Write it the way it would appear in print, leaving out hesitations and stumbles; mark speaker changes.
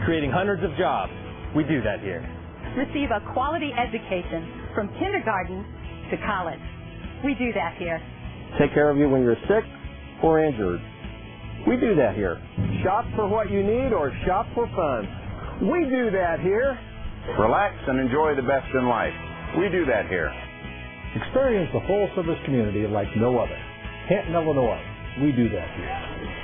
Speaker 1: creating hundreds of jobs. We do that here.
Speaker 2: Receive a quality education from kindergarten to college. We do that here.
Speaker 3: Take care of you when you're sick or injured. We do that here. Shop for what you need or shop for fun. We do that here.
Speaker 4: Relax and enjoy the best in life. We do that here.
Speaker 5: Experience the full service community like no other. Canton, Illinois. We do that here.